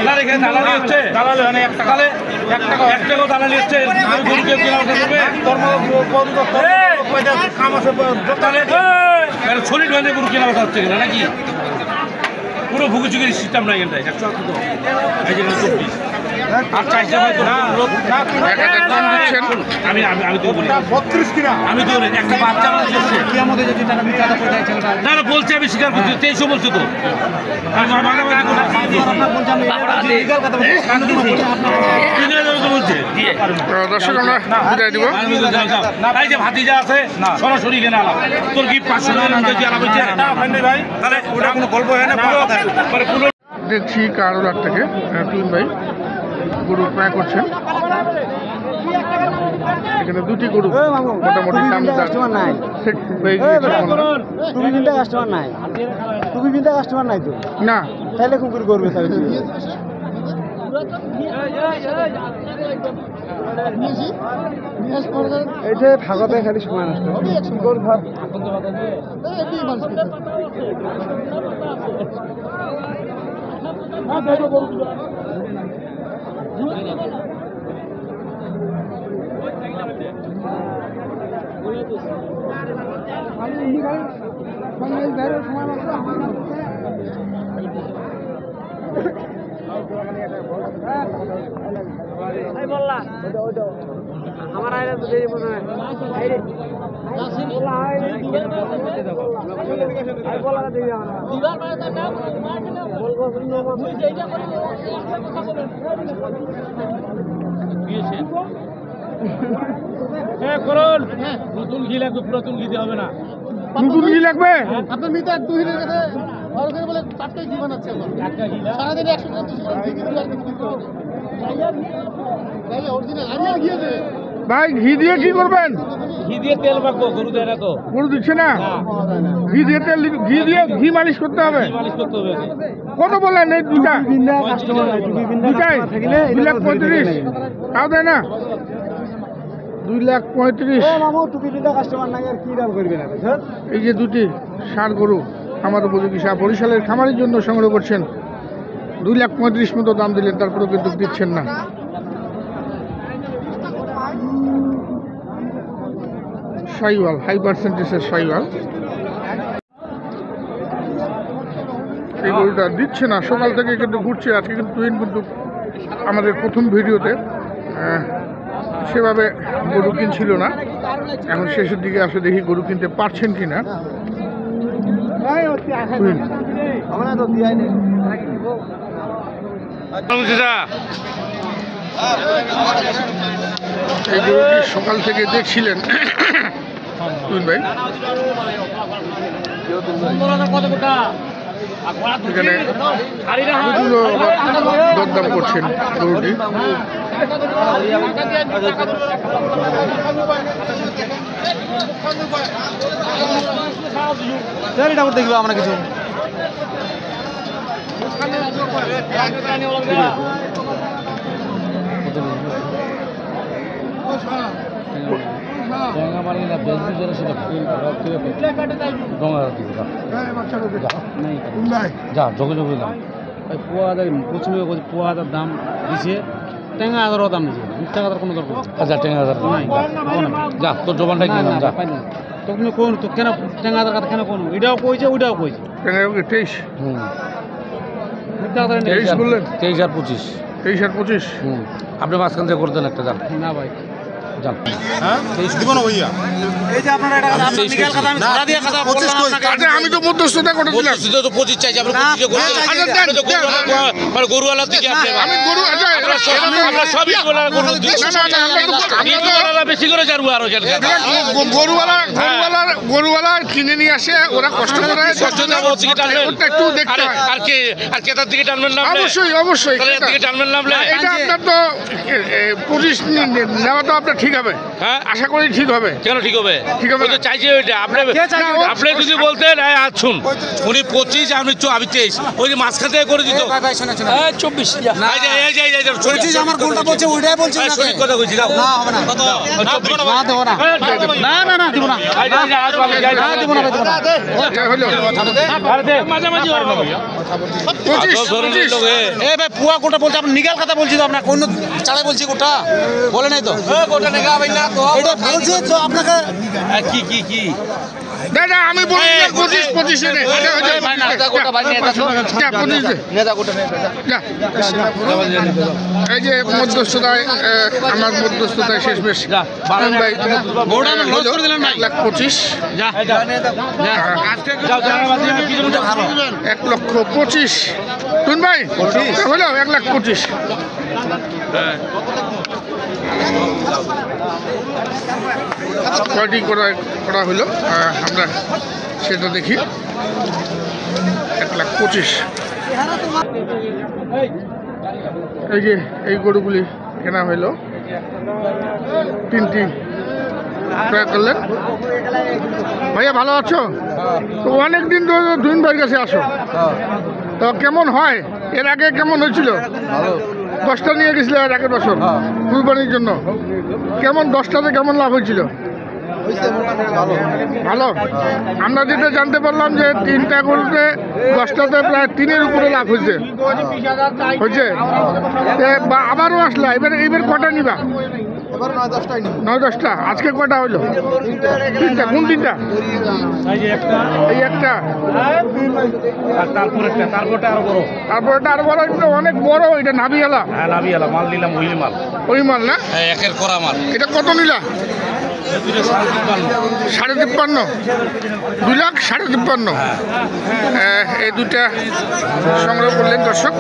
না এখানে দালালি হচ্ছে, দালালি হয় না। 1 টাকা দালালি হচ্ছে। গরুকে কেনা করবে কাম আছে, শরীর ভেঙে গরু কেনা কথা হচ্ছে কিনা নাকি? পুরো ভুগিচুগির সিস্টেম নাই এখানটায়। 100 এই যে 24 আর 4টা ভাই তো আমি তো বলি 32 কিনা আমি তো একটা বাচ্চা মানুষ আছে কি আমাদের যদি টাকা দিতে টাকা পড়ে যায় ছেলেটা না না বলছি আমি স্বীকার করছি 2300 বলছো তো আমি মাগামাগি করে আপনার বলছি আমি লিগ্যাল কথা বলছি কানে দিতে বলছে দর্শক আমরা বিদায় দিব। এই যে ভাতিজা আছে সরাসরি কেনা আলাপ তোর কি 500 টাকা যদি আলাপ হচ্ছে না ভাই তাহলে ওটা কোনো গল্প হয় না মানে পুরো দেখছি কারোর থেকে তুইন ভাই গরু ক্রয় করছেন। এখানে 2টি গরু মোটামুটি কাস্টমার নাই, তুমি বিন্দা কাস্টমার নাই, তুমি বিন্দা কাস্টমার নাই তো না তাহলে কুকুর করবে এইটা ভাগতে খালি সময় নষ্ট গরু ভাব আমার আইলে তো দেরি মনে হয় আইরে বলা আইরে আই বলা দেই আমরা দিবার মানে তার নাম বলবো তুই যেটা করে কথা বলেন দিয়েছে হ্যাঁ করুন নতুন ঘি লাগবে, পুরাতন ঘি হবে না। নতুন ঘি লাগবে আপনার মিটার 2 হিলের কাছে আর করে বলে 4টা ঘি বানাচ্ছে চারটা ঘি সারা দিন 100 গ্রাম 200 গ্রাম ঘি দিতে হবে ভাই অরিজিনাল আরিয়াল ঘি আছে ভাই। ঘি দিয়ে কি করবেন? ঘি দিয়ে তেল মাখবো, গরু দেয় না তো। গরু দিচ্ছে না ঘি দিয়ে তেল ঘি দিয়ে ঘি মালিশ করতে হবে। মালিশ করতে হবে। কত বললেন এই দুটা? বিন্দা কাস্টমার নাই, দুটাই 2,35,000 তাও দেয় না? 2,35,000 ও মামু টুপি বিন্দা কাস্টমার নাই আর কি দাম করবে না স্যার? এই যে 2টি ষাঁড় গরু আমার উপযোগী বরিশালের খামারের জন্য সংগ্রহ করছেন। 2,35,000 মতো দাম দিলেন, তারপরেও কিন্তু দিচ্ছেন না। শাইওয়াল, হাই পার্সেন্টেজের শাইওয়াল। এই গরুটা দিচ্ছে না, সকাল থেকে কিন্তু ঘুরছে। আজকে কিন্তু তুহিন কিন্তু আমাদের প্রথম ভিডিওতে সেভাবে গরু কিনছিল না, এখন শেষের দিকে আসে দেখি গরু কিনতে পারছেন কিনা। এই গরুটি সকাল থেকে দেখছিলেন তুহিন ভাই। এখানে দরদাম করছেন গরুটি। দেখবো আমরা কিছু যা যোগে যোগে দাম পোয়া প্রচুর পোয়া হাজার দাম দিছে, টেঙ্গা হাজারও দাম দিছে, 2 টাকার কোনো দরকার। আচ্ছা টেঙ্গা হাজার যা তোর জবানটা কিনলাম যা তো তুমি কোন তো কেন টেঙ্গা হাজার কথা কেন কোন এটাও কইছে ওইটাও কইছে। 23 বললেন? 23 আর 25। 23 আর 25 আপনি মাঝখান থেকে করতেন একটা যান না ভাই যান। হ্যাঁ 23 দিব না ভাইয়া। এই যে আপনারা এটা কথা আপনি নিকাল কথা আমি ধরা দিয়ে কথা বললাম আপনাকে। আচ্ছা আমি তো মধ্যস্থতা করে দিলাম। মধ্যস্থতা তো 25 চাইছি, আপনি 25 করতে মানে গরুওয়ালা থেকে আপনি আমি গরু আমরা সবই গরু বেশি করে যাবো আরো গরুওয়ালা কিনে নিয়ে আসে, ওরা কষ্ট করে একটু দেখতে হয়। আর ক্রেতার দিকে টানবেন না। অবশ্যই অবশ্যই দিকে টানবেন না। এটা আপনার তো 25 নেওয়া তো আপনার ঠিক হবে, হ্যাঁ আশা করি ঠিক হবে। কেন ঠিক হবে? ঠিক হবে ও তো না। চাইছে ওইটা। আপনি না, ও- আপনি যদি বলতেন আজ শুন উনি 25 আমি 23 ওই যে মাঝখান থেকে করে দিত 24 আমার কোনটা বলছে ওইটাই বলছে না সঠিক কথা কইছি যাও না হবে না না দেবো না না না না দিব না না দিব না দিব না এটা হলো মাঝামাঝি হবে 25 এ ভাই পুয়া কোটা বলছে আপনি নিগাল কথা বলছি তো আপনার কোন চালাই বলছি কোটা বলে নাই তো এটা বলছে তো আপনাকে কি কি কি দাদা আমি বলি 25 এনে এটা হচ্ছে ভাই না কোটা ভাই নেতা তো 25 নেতা কোটা নেতা যা। এই যে মধ্যস্থতায় আমার মধ্যস্থতায় শেষ বেশ ভাই বড় আমার লস করে দিলেন ভাই 1,25,000 যা যা যাও জানাবাদি আমি কি জন্য ভালো 1,25,000 শুন ভাই হলো 1,25,000 কয়টি করা হলো আমরা সেটা দেখি 1,25,000 এই যে এই গরুগুলি কেনা হইলো 3টি ক্রয় করলেন। ভাইয়া ভালো আছো? তো অনেক দিন ধরে দুইন ভাইয়ের কাছে আসো, তো কেমন হয়? এর আগে কেমন হয়েছিল? 10টা নিয়ে গেছিল এর আগের বছর কুরবানির জন্য। কেমন 10টাতে কেমন লাভ হয়েছিল? ভালো। আমরা যেটা জানতে পারলাম যে 3টা গরুতে 10টাতে প্রায় 3-এর উপরে লাভ হয়েছে হয়েছে। আবারও আসলা, এবার কটা নিবা? 9-10টা। আজকে কটা হইলো? 3টা। কোন 3টা? এই একটা, তারপরটা আরো বড় তারপর এটা আরো বড়, এটা অনেক বড়, এটা নাবিয়ালা হ্যাঁ নাবিয়ালা মাল নিলাম ওই মাল ওই মাল না? হ্যাঁ একের করা মাল এটা কত নিলা? 53,500 2,53,000 এই দুটা সংগ্রহ করলেন দর্শক।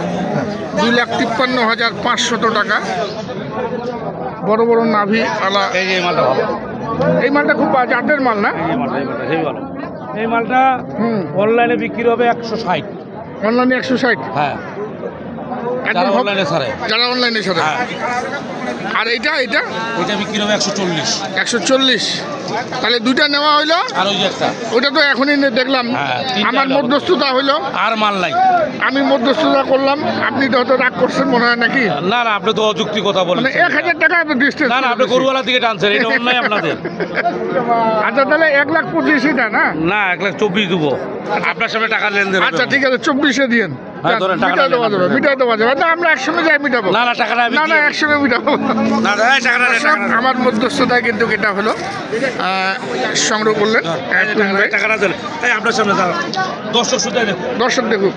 2,53,500 টাকা। বড় বড় নাভি আলা। এই যে মালটা ভালো এই মালটা খুব জাতের মাল না? এই মালটা হেভি ভালো এই মালটা অনলাইনে বিক্রি হবে 160 অনলাইনে 160। হ্যাঁ একদম যারা অনলাইনে ছাড়ে যারা অনলাইনে সাথে। হ্যাঁ আর এইটা ওইটা বিক্রি হবে 140 140। তাহলে দুইটা নেওয়া হইলো। আর ওই যে একটা ওইটা তো এখনই দেখলাম। হ্যাঁ, তিনটা আমার হলো। মধ্যস্থতা হইলো, আর মাল নাই আমি মধ্যস্থতা করলাম, আপনি তো হয়তো রাগ করছেন মনে হয় নাকি? না না আপনি তো অযুক্তি কথা বলেন মানে 1,000 টাকা আপনি ডিস্টেন্স। না না আপনি গরুওয়ালা দিকে টানছেন এটা অন্যায় আপনাদের আচ্ছা তাহলে 1,25,000 না? না 1,24,000 দেবো আপনার সামনে টাকা লেনদেন হবে। আচ্ছা ঠিক আছে 24-এ দিয়েন। হ্যাঁ, ধরেন, টাকাটা মিটাই দেওয়া নেন যাবে, আপনি। মিটাই দেওয়া যাবে। না আমরা একসঙ্গে যাই মিটাবো। না না টাকাটা আমি না না দিয়ে- একসঙ্গে মিটাবো। না না, এই টাকাটা নেন, টাকাটা নেন। আমার মধ্যস্থতায় কিন্তু এটা হলো সংগ্রহ করলেন। এই যে টাকাটা দিলেন। এই আপনার সামনে দাঁড়ান দর্শক শুধু দেখুন দর্শক দেখুক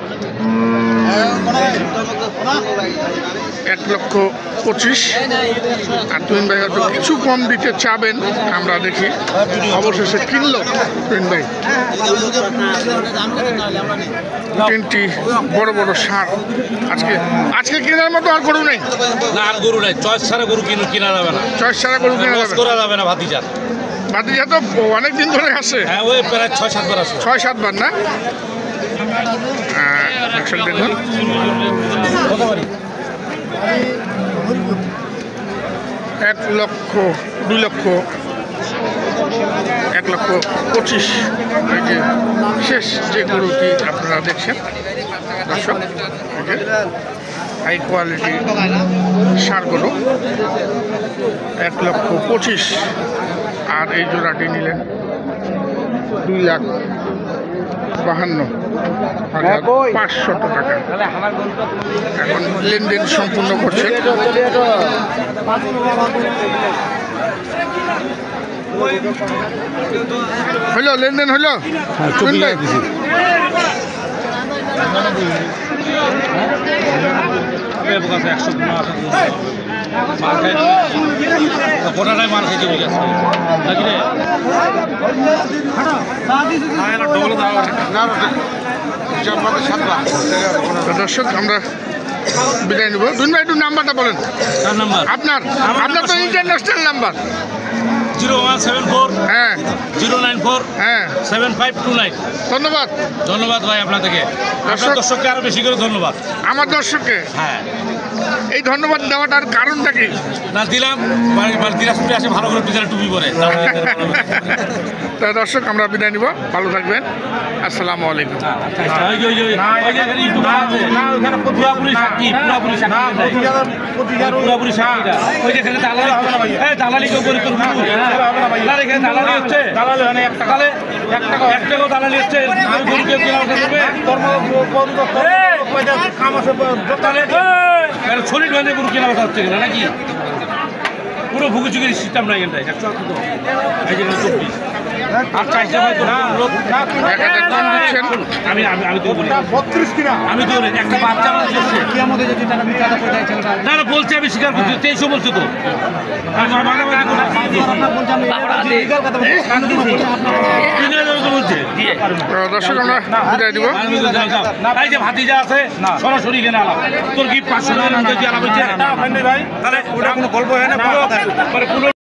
1,25,000 আর তুইন ভাই হয়তো কিছু কম দিতে চাবেন, আমরা দেখি। অবশেষে কিনলো তুইন ভাই 3টি বড় বড় ষাঁড়। আজকে কেনার মতো আর গরু নেই, না আর গরু নাই চয়েস ছাড়া গরু কিনা যাবে না চয়েস ছাড়া গরু কেনা লস যাবে। করা যাবে না ভাতিজা বাদিজা তো অনেক দিন ধরে আসে, হ্যাঁ ওই প্রায় 6-7 বার আছে 6-7 বার না? দর্শক দেখুন 1,25,000 এই যে শেষ যে গরুটি আপনারা দেখছেন দর্শক, হাই কোয়ালিটি ষাঁড় গরু 1,25,000 আর এই জোড়াটি নিলেন 2,52,500 টাকা। এখন লেনদেন সম্পূর্ণ করছে। হইলো লেনদেন হইলো? তুইন ভাই গোটাটাই মাল খাইতে বুঝে আসছে নাকি রে দর্শক আমরা বিদায় নেব। তুইন ভাই একটু নাম্বারটা বলেন তার নাম্বার আপনার। আপনার তো ইন্টারন্যাশনাল নাম্বার। 0174 হ্যাঁ 094 হ্যাঁ 7529। ধন্যবাদ। ধন্যবাদ ভাই আপনাদেরকে, আপনার দর্শককে আরো বেশি করে ধন্যবাদ। আমার দর্শককে হ্যাঁ এই ধন্যবাদ দেওয়াটার কারণটা কি? না দিলাম দিনাজপুরে আসে ভালো করে পিছনে টুপি পরে। তা দর্শক আমরা বিদায় নিব, ভালো থাকবেন, আসসালামু আলাইকুম। পুরাপুরি সাক্ষী পুরাপুরি সাক্ষী ওই যেখানে দালালি কেউ করে তোর এখানে দালালি হচ্ছে, তাহলে 1 টাকাও দালালি হচ্ছে, গরু কেউ কেনা করবে শরীর ভাঙে গরু কেনা কথা হচ্ছে কিনা নাকি? পুরো ভুগুচুকির সিস্টেম নাই এখানটায় 124 আর 4 আমি তো বলি 32 কিনা আমি তো একটা বাচ্চা মানুষ এসেছে কি আমাদের যদি টাকা দিতে টাকা পয়সা চাইছেন না না বলছি আমি স্বীকার করছি 2300 বলছি তো আমি মাগামাগি করে আপনার বলছি আমি লিগ্যাল কথা বলছি দর্শক আমরা বিদায় দিব। এই যে ভাতিজা আছে সরাসরি কেনা আলাপ তোর কি 500 টাকা দিয়ে আলাপ হচ্ছে ভাই তাহলে ওটা কোনো গল্প হয় না।